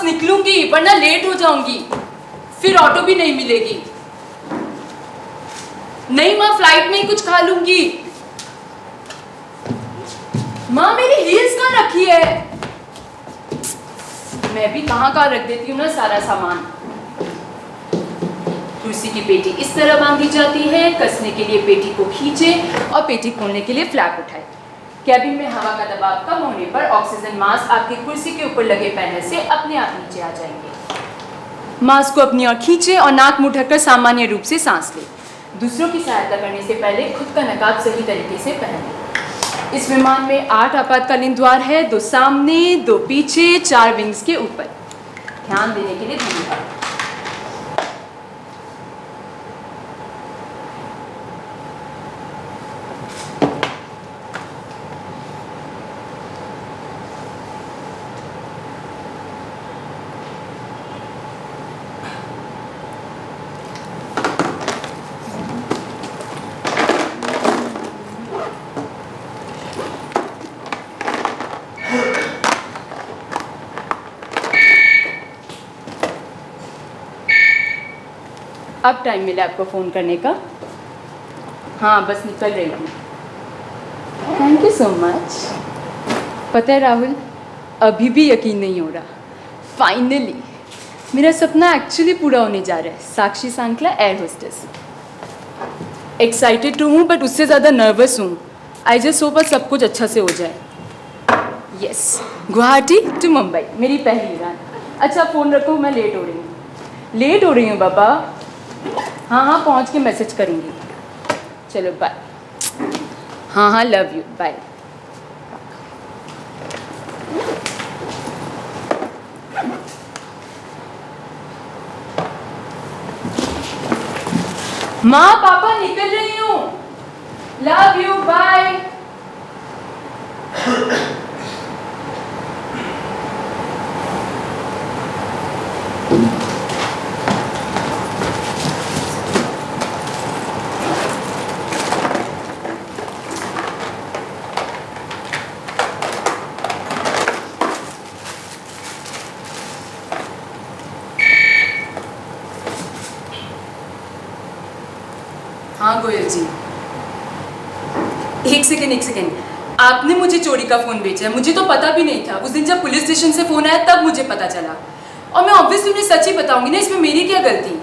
निकलूंगी वरना लेट हो जाऊंगी, फिर ऑटो भी नहीं मिलेगी। नहीं माँ, फ्लाइट में ही कुछ खा लूंगी। माँ मेरी हील्स कहाँ रखी है? मैं भी कहाँ रख देती हूँ ना सारा सामान। कुर्सी की पेटी इस तरह बांधी जाती है, कसने के लिए पेटी को खींचे और पेटी खोलने के लिए फ्लैप उठाए। कैबिन में हवा का दबाव कम होने पर ऑक्सीजन मास्क आपकी कुर्सी के ऊपर लगे पैनल से अपने आप नीचे आ जाएंगे। मास्क को अपनी ओर खींचे और नाक मुंह ढककर सामान्य रूप से सांस लें। दूसरों की सहायता करने से पहले खुद का नकाब सही तरीके से पहनें। इस विमान में 8 आपातकालीन द्वार है, 2 सामने, 2 पीछे, 4 विंग्स के ऊपर। ध्यान देने के लिए धन्यवाद। अब टाइम मिला आपको फ़ोन करने का? हाँ, बस निकल रही हूँ। Thank you so much. पता है राहुल, अभी भी यकीन नहीं हो रहा, फाइनली मेरा सपना एक्चुअली पूरा होने जा रहा है। Sakshi Sankla air hostess. Excited तो हूँ बट उससे ज़्यादा नर्वस हूँ। आई जस्ट होप सब कुछ अच्छा से हो जाए। यस, गुवाहाटी टू मुंबई मेरी पहली उड़ान। अच्छा फ़ोन रखो, मैं लेट हो रही हूँ। लेट हो रही हूँ बाबा। हाँ, पहुँच के मैसेज करूँगी। चलो बाय। हाँ, लव यू, बाय। माँ पापा निकल रही हूँ। Love you, bye. हाँ गोयल जी, एक सेकेंड। आपने मुझे चोरी का फ़ोन भेजा है। मुझे तो पता भी नहीं था। उस दिन जब पुलिस स्टेशन से फ़ोन आया तब मुझे पता चला, और मैं ऑब्वियसली उन्हें सच ही बताऊंगी ना, इसमें मेरी क्या गलती।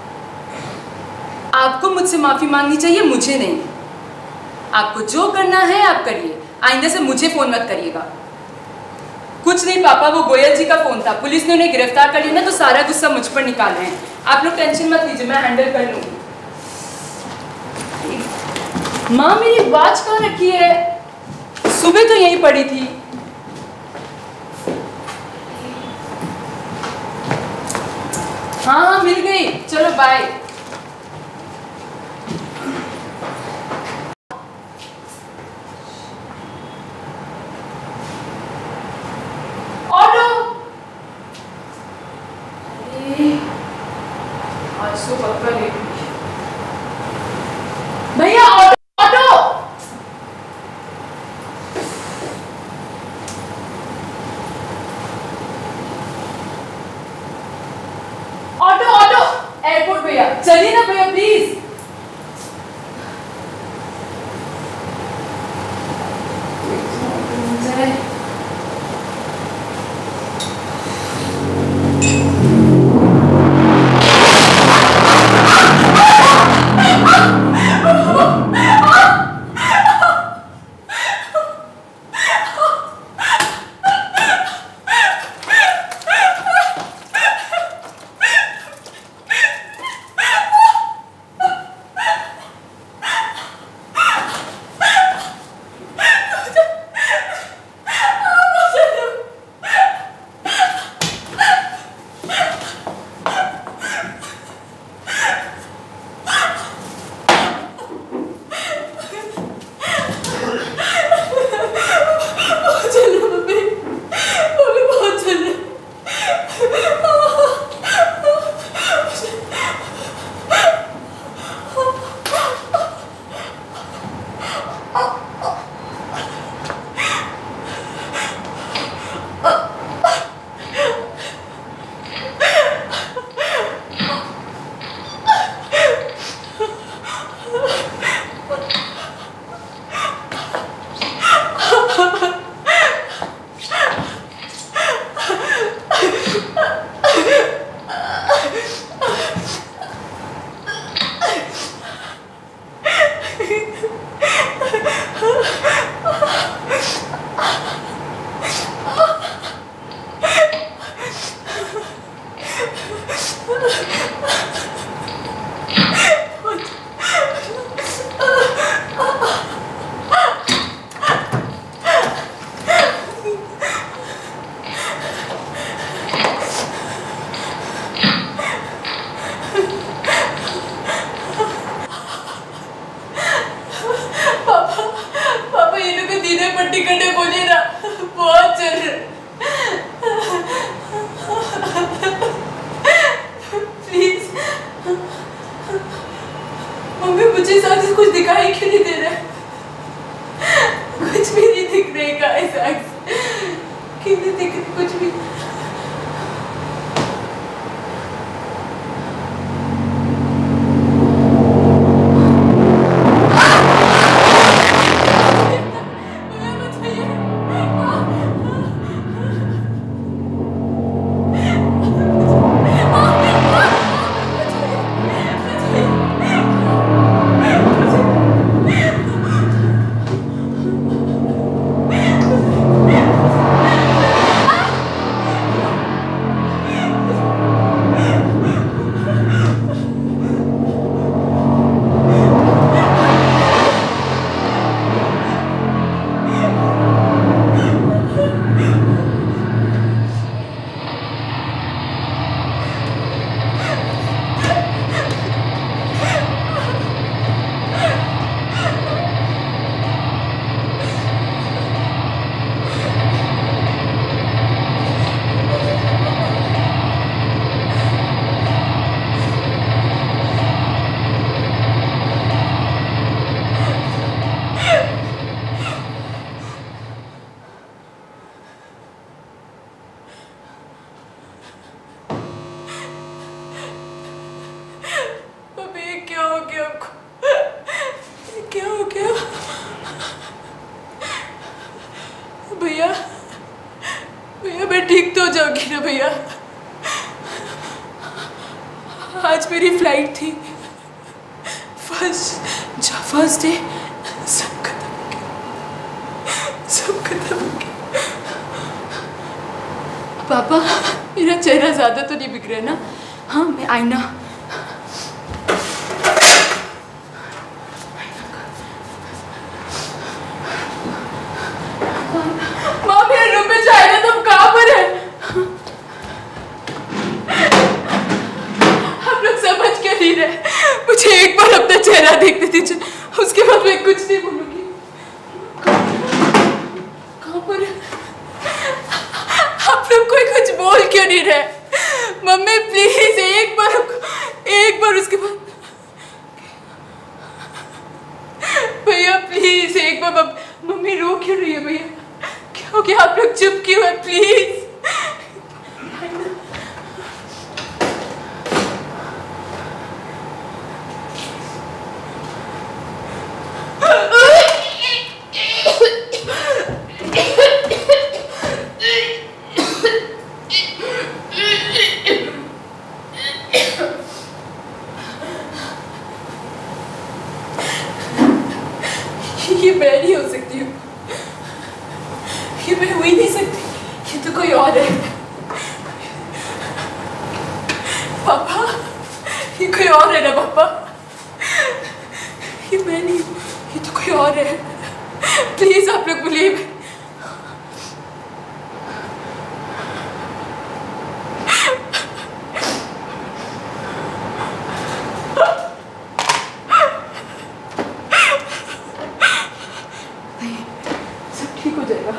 आपको मुझसे माफ़ी मांगनी चाहिए, मुझे नहीं। आपको जो करना है आप करिए, आइंदा से मुझे फ़ोन मत करिएगा। कुछ नहीं पापा, वो गोयल जी का फ़ोन था। पुलिस ने उन्हें गिरफ्तार कर लिया ना, तो सारा गुस्सा मुझ पर निकाल रहे हैं। आप लोग टेंशन मत लीजिए, मैं हैंडल कर लूँगी। माँ मेरी वॉच कहाँ रखी है? सुबह तो यहीं पड़ी थी। हाँ, मिल गई। चलो बाय। ऑटो। आज तो पक्का लेट। भैया ऑटो। एयरपोर्ट भैया, चलिए ना भैया प्लीज। पट्टी करने बोले ना, बहुत चल रहा। प्लीज मम्मी, मुझे साथ कुछ दिखाई क्यों नहीं दे रहा है? कुछ भी नहीं दिख रहेगा ऐसा, क्यों नहीं दिख रही कुछ भी? भैया भैया, मैं ठीक तो हो जाऊंगी ना भैया? आज मेरी फ्लाइट थी, फर्स्ट डे। सब खत्म हो गया, सब खत्म हो गया। पापा, मेरा चेहरा ज्यादा तो नहीं बिगड़ा ना? हाँ, मैं आईना मुझे एक बार अपना चेहरा देखने दीजिए, उसके बाद मैं कुछ नहीं बोलूंगी। कहाँ पर आप लोग कोई कुछ बोल क्यों नहीं रहे? मम्मी प्लीज एक बार उसके बाद भैया प्लीज एक बार। मम्मी रो क्यों रही है भैया? क्योंकि आप लोग चुप क्यों है? प्लीज ये मैं नहीं हो सकती हूँ, ये मैं हो ही नहीं सकती, ये तो कोई और है। पापा, ये कोई और है ना पापा? ये मैं नहीं हूँ, ये तो कोई और है। प्लीज आप लोग बिलीव। सब ठीक हो जाएगा।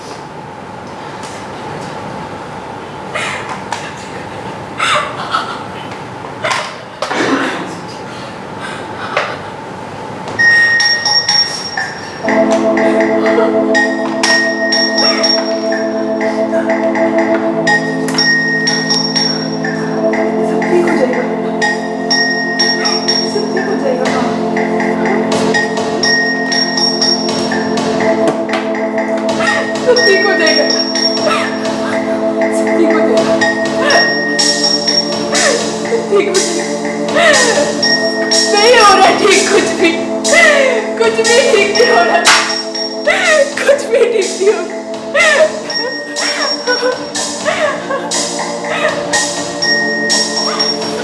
नहीं हो रहा ठीक, कुछ भी ठीक नहीं हो रहा, कुछ भी ठीक नहीं हो रहा।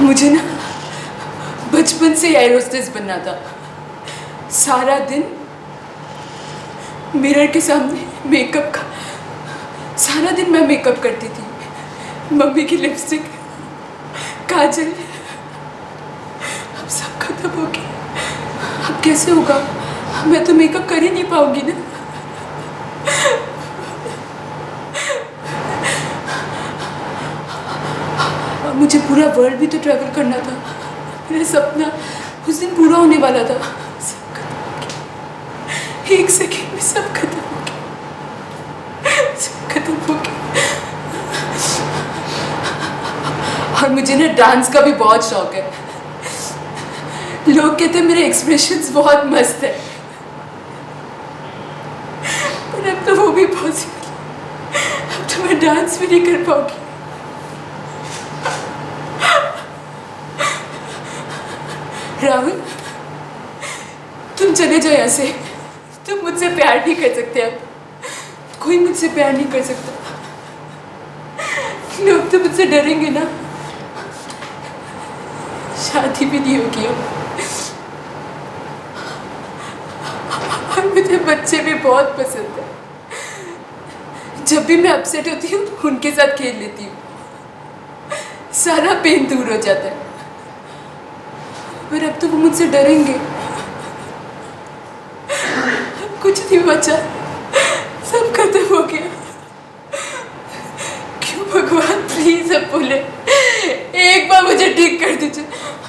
मुझे ना बचपन से एयर होस्टेस बनना था। सारा दिन मिरर के सामने मेकअप का, सारा दिन मैं मेकअप करती थी। मम्मी की लिपस्टिक, काजल, अब सब खत्म हो गया। अब कैसे होगा? मैं तो मेकअप कर ही नहीं पाऊंगी ना। मुझे पूरा वर्ल्ड भी तो ट्रैवल करना था। मेरा सपना उस दिन पूरा होने वाला था। सब खत्म हो गया, एक सेकेंड में सब खत्म हो गया, सब खत्म हो गया। और मुझे ना डांस का भी बहुत शौक है। लोग कहते हैं मेरे एक्सप्रेशंस बहुत मस्त है, पर अब तो वो भी पॉसिबल। अब तो मैं डांस भी नहीं कर पाऊंगी। राहुल, तुम चले जाओ यहाँ से। तुम मुझसे प्यार नहीं कर सकते। अब कोई मुझसे प्यार नहीं कर सकता। लोग तो मुझसे डरेंगे ना। शादी भी नहीं होगी अब। और मुझे बच्चे भी बहुत पसंद है। जब भी मैं अपसेट होती हूँ उनके साथ खेल लेती हूँ, सारा पेन दूर हो जाता है। पर अब तो वो मुझसे डरेंगे। कुछ नहीं बचा, सब खत्म हो गया। क्यों भगवान, प्लीज अब बोले, एक बार मुझे ठीक कर दीजिए।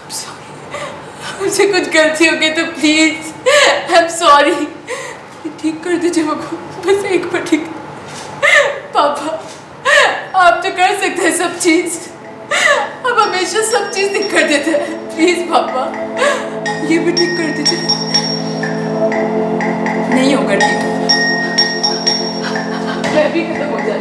मुझे कुछ गलती हो गई तो प्लीज, आई एम सॉरी, ठीक कर दीजिए भगवान, बस एक बार ठीक। पापा, आप तो कर सकते हैं सब चीज। अब हमेशा सब चीज ठीक कर देते हैं। प्लीज पापा, ये भी ठीक कर दीजिए। नहीं होगा ठीक, मैं भी खत्म हो जाऊंगी।